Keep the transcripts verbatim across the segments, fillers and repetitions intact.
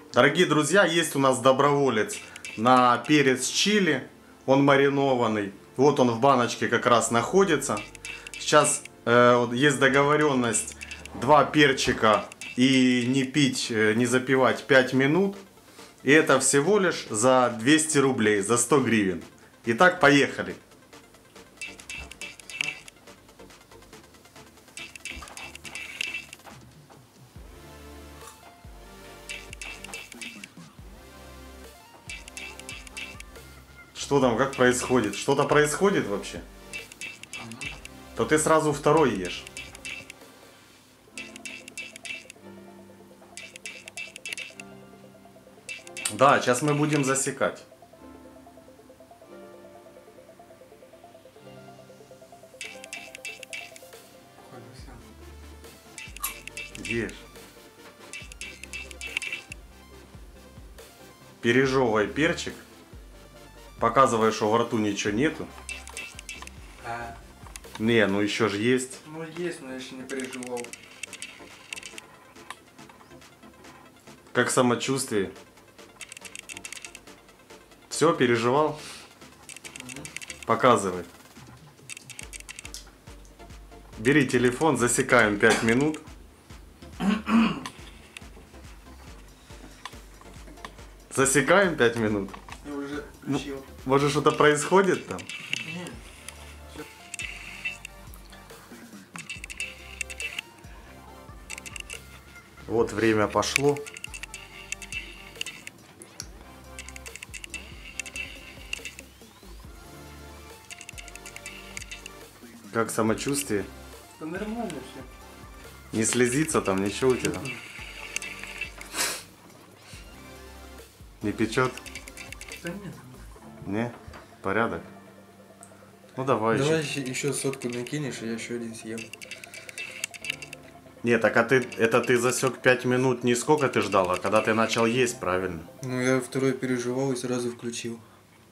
Дорогие друзья, есть у нас доброволец на перец чили. Он маринованный. Вот он в баночке как раз находится. Сейчас э, есть договоренность два перчика и не пить, не запивать пять минут. И это всего лишь за двести рублей, за сто гривен. Итак, поехали. Что там, как происходит? Что-то происходит вообще? То ты сразу второй ешь. Да, сейчас мы будем засекать. Ешь. Пережевывай перчик. Показывай, что во рту ничего нету. А. Не, ну еще же есть. Ну есть, но я еще не переживал. Как самочувствие? Все, переживал? Угу. Показывай. Бери телефон, засекаем пять минут. Засекаем пять минут. Я уже включил. Ну, может, что-то происходит там? Нет. Вот время пошло. Как самочувствие? Да нормально все. Не слезится там, ничего у тебя? Не печет? Да нет. Не? Порядок? Ну давай, Давай еще. еще, еще сотку накинешь, и я еще один съем. Не, так а ты, это ты засек пять минут, не сколько ты ждал, а когда ты начал есть, правильно? Ну я второй переживал и сразу включил.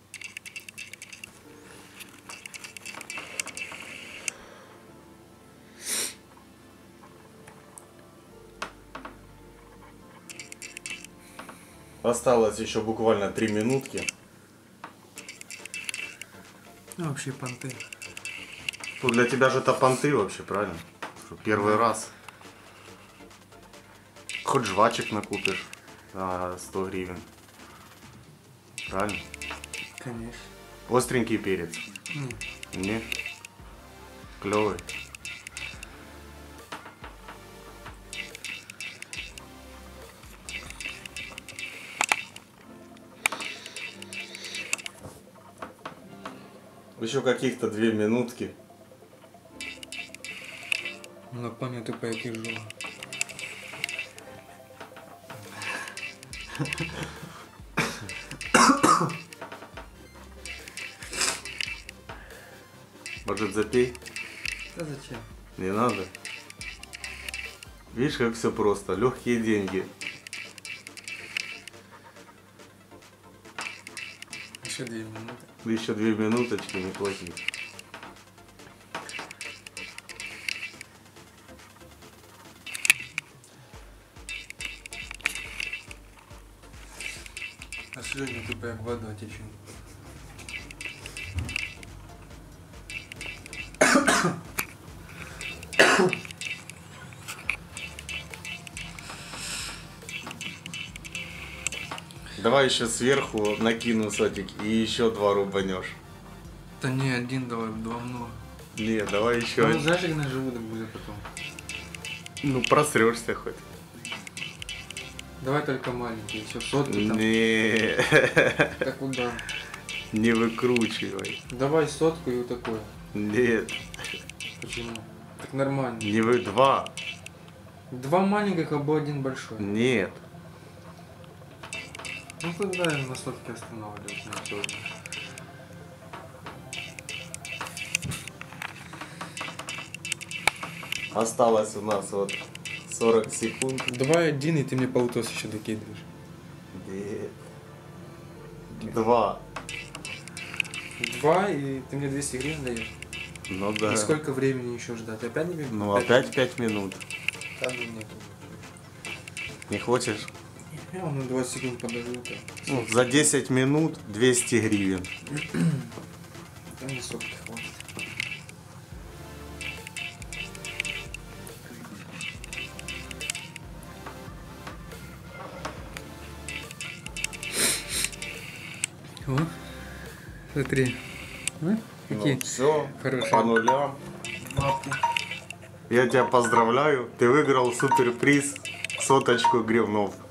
Осталось еще буквально три минутки. Ну вообще понты. Ну для тебя же это понты вообще, правильно? Что первый раз. Хоть жвачек накупишь за сто гривен. Правильно? Конечно. Остренький перец? Нет. Не? Клевый. Еще каких-то две минутки. На память по тяжело. Может запей? Да зачем? Не надо. Видишь, как все просто. Легкие деньги. Еще две минуты. Еще две минуточки, не плохие. А слюни тупо як вода течет. Давай еще сверху накину сотик и еще два рубанешь. Да не, один давай, два много. Не, давай еще Ну один. знаешь, как на желудок будет потом. Ну просрешься хоть. Давай только маленький, еще сотки там. Не, Так вот да. не выкручивай. Давай сотку и вот такое. Нет, Почему? Так нормально. не вы два. Два маленьких, або один большой. Нет. Ну тогда я на сотке останавливаюсь на сегодня. Осталось у нас вот сорок секунд. Давай один, и ты мне полтос еще докидываешь. Нет. Два. Два, и ты мне двести гривен даешь. Ну да. И сколько времени еще ждать? Опять не минут? Ну опять пять минут. Там нету. Не хочешь? Я вам на двадцать секунд подожду. Да, Ну, за десять минут двести гривен. да не сок хватит. О, смотри. А? Какие все, хорошие по нулям. лапки. Я тебя поздравляю, ты выиграл суперприз соточку гривнов.